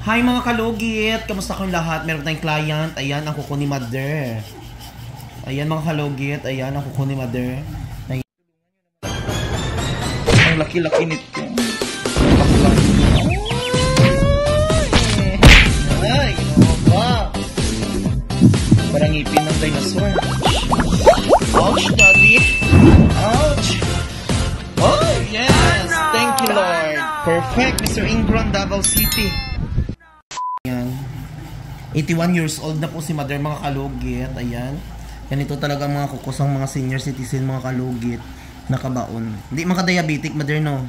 Hi mga kalugit! Kamusta kayong lahat? Meron tayong client. Ayan, ang kuko ni Mother. Ayan mga kalugit. Ayan, ang kuko ni Mother. Ayan. Ang laki-laki nito. Ay! Wow! Parang ngipin ng dinosaur. Ouch, daddy! Ouch! Oh, yes! Thank you, Lord! Perfect, Mr. Ingram, Davao City. Ayan. 81 years old na po si Mother, mga kalugit. Ayan. Ganito talaga mga kukusang mga senior citizen, mga kalugit. Nakabaon. Hindi maka-diabetic, Mother, no?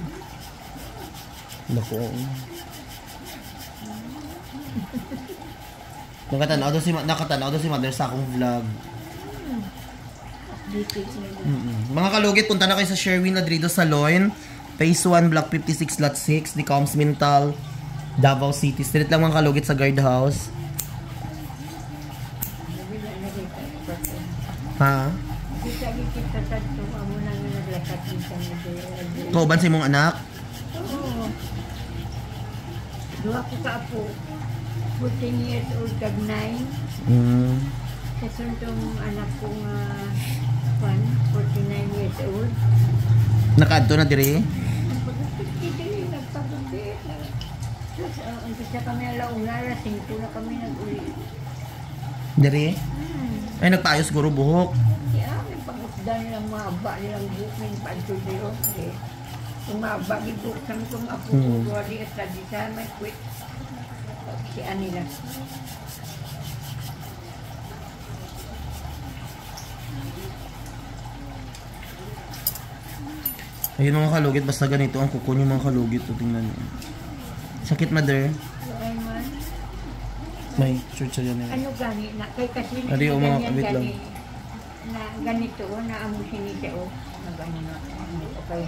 Naku. Nakatanaw daw si Mother sa akong vlog. Mga kalugit, punta na kayo sa Sherwin Ladrido Salon. Phase 1, Block 56, Lot 6, The Coms Mintal, Davao City. Street lang mga kalugit sa guardhouse. Ha? Kauban sa imong anak? Oo. Dua ko ka po. 14 years old kag 9. Kasi itong anak ko nga 49 years old. Nakaadto na dire? Nagpagubit. Ang isa kami alauna, 5 na kami nag-uli. Dire? Ay, nagpaayos guro buhok. Kaya may pag-usda nilang maaba nilang buhok ng pag-tudiro. Kung maaba, gibuk kami kung apo ko. Wali at tradisa, may quit. Siya nila. Ayun mga kalugit, basta ganito ang kuko niyo mga kalugit. Tingnan niyo. Sakit, Mother? Ay man. May church yan eh. Ano gani na? Kay kasi Ari, o mga kabit lang. Na ganito, na amo sinisa o. Na gani na. Okay.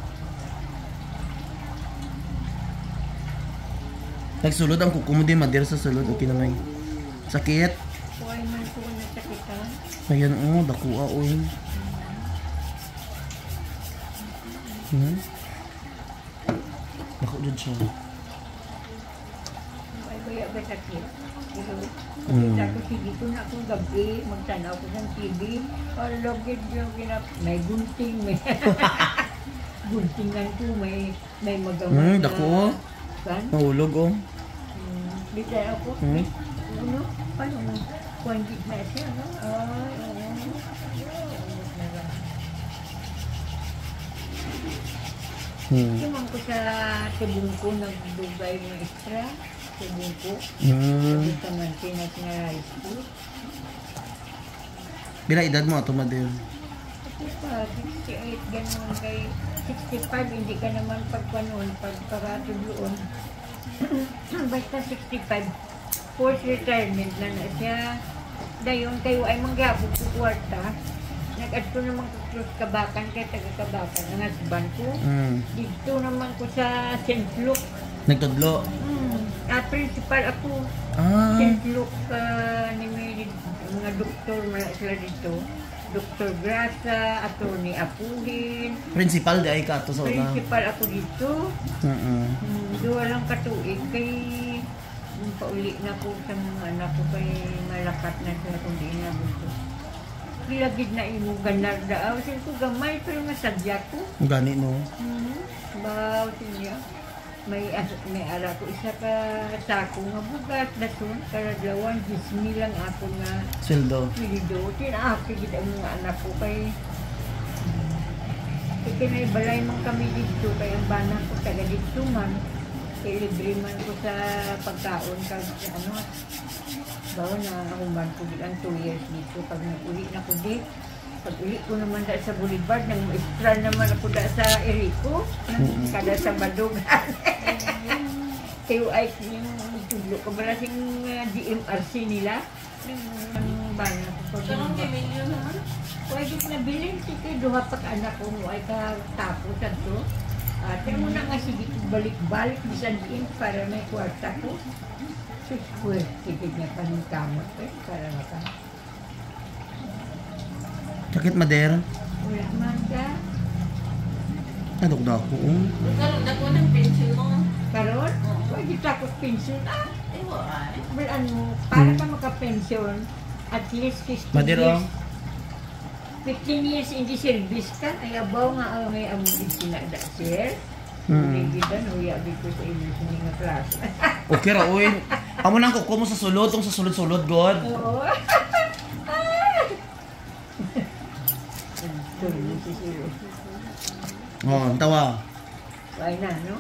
Nagsulod ang kuko mo din, Mother, sa sulod. Okay na may sakit. Kuhay man ko nagsakitan. Ayan, oh, dakua, oh. Dako dyan siya. Ay, kaya ba sakit? Kita ko sige ko na akong gabi, magtanaw ko ng TV. Logit yung kinap. May gunting, may guntingan ko, may magawa na. Dako, Kan? mahulog, oh. Bisa ako. Ano? Paano mo? Kuwangit na siya, no? Ay, Suman ko sa tibong ko, nagdugay ng extra. Tibong ko. Sabi sa Mantinas na high school. Bila edad mo ito, Mother? Kasi pa, 68 ganun kay 65, hindi ka naman pagpanon, pagkakatuluon. Basta 65. Forced retirement na siya. Dayon kayo ay manggabog ko kwarta. Nag-adto naman ko sa Kabakan, kaya taga-Kabakan ang husband ko. Dito naman ko sa St. Luke. Nagtudlo? Principal ako. St. Luke, ni mga doktor, mga sila dito. Dr. Grasa, Attorney Apulin. Principal di ay ka ito sa una? Principal ako dito. Doon lang katuig kay pauli na ko sa mga anak ko kay malakat na sila kung di na gusto. Pilagid na imugan na daaw. Sin ko gamay pero masadya ko. Gani, no? Baw siya. May ara ko isa ka sako nga bugas dason karadlawan 10,000 lang ako nga Sweldo. Sweldo. Tinaaki gid ang mga anak ko kay balay man kami dito kay ang bana ko taga dito man. Kay libre man ko sa pagkaon kag ano. Bawa na human ko ang 2 years dito. Pag nag-uli na ko dito, pag-uli ko naman da sa Boulevard, nang extra naman ako da sa Erico, kada sa Badugan. Kayo ay yung tudlo ko, balasing DMRC nila. Ang bana ko. Saan ang pamilya naman? Pwede na bilhin, sige, duha pag anak ko mo ay katapos at to. Kaya mo na nga sige, balik-balik, bisan din para may kwarta ko. Square ticket niya pa ng kamot para maka. Sakit, Mother? Wala man ka. Nadok-dako. Nagkaroon ako ng pension mo. Karon, pwede takot pension ah. Well, ano, para ka maka-pension, at least 15 Madero. years. 15 years in the service ka, ay abaw nga ang may amulid sinagda, sir. Hindi kita, nuyabi ko sa inyo sa mga class. Okay ra, uy. Amo nang kuko mo sa sulod, tong sa sulod-sulod, God. Oo. Tuloy si sir. Oh, ang tawa. Why na, no?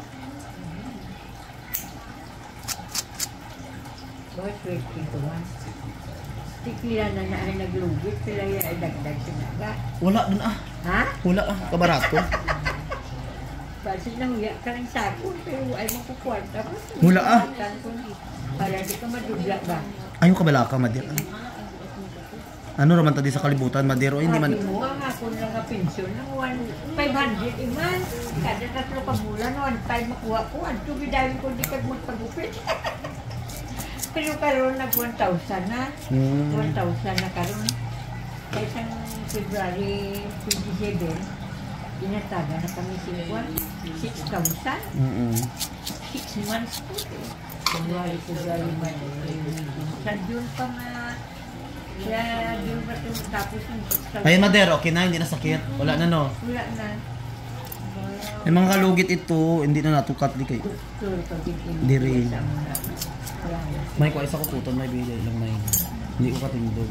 Bakit 21? Tikila na na ay naglugit, sila ay dagdag sinaga. Wala dun ah. Ha? Wala ah, kabarato. Kasi nahuya ka ng sakon, pero ay makukwarta. Wala ah. Para di ka madugla ba? Ayaw kabalaka, Madero. Ano raman tadi sa kalibutan, Madero? Hindi man... Sabi mo, ang ako lang nga pensyon ng 500 iman. Kada 3 ka bulan, 1.5 makuha ko. Ang tubi dahil ko di ka magpagupit. Pero karon nag 1,000 na. 1,000 na karon. Kaya isang February 27, tinataga na kami si Juan. 6,000. 6 months po. February, March. Sa June pa nga. Kaya June pa ito tapos ng 6,000. Ayun, Madero, okay na, hindi na sakit. Wala na, no? Wala na. Yung mga kalugit ito, hindi na natukat di kayo. Di rin. May ko isa ko kuton, may bigay lang may. Hindi ko katindog.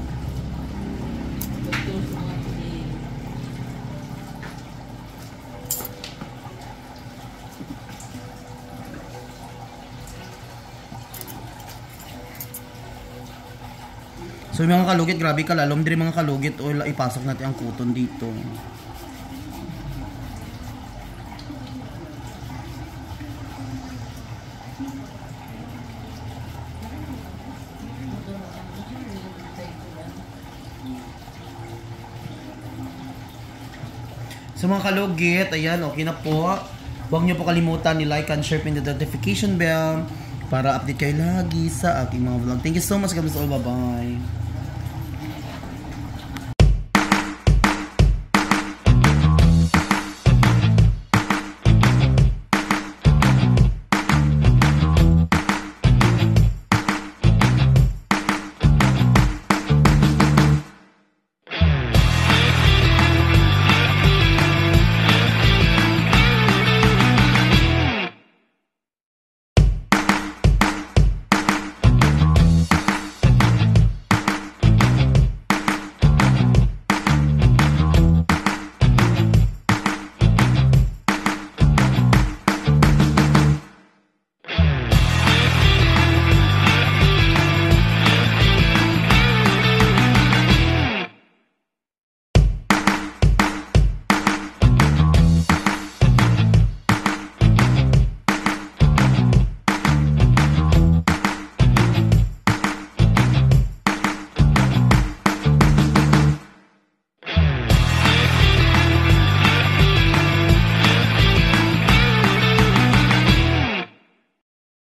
So yung mga kalugit, grabe ka lalom din mga kalugit o ipasok natin ang kuton dito. So mga kalugit, ayan, okay na po. Huwag niyo po kalimutan ni like and share pin the notification bell para update kayo lagi sa aking mga vlog. Thank you so much, guys all. Bye-bye.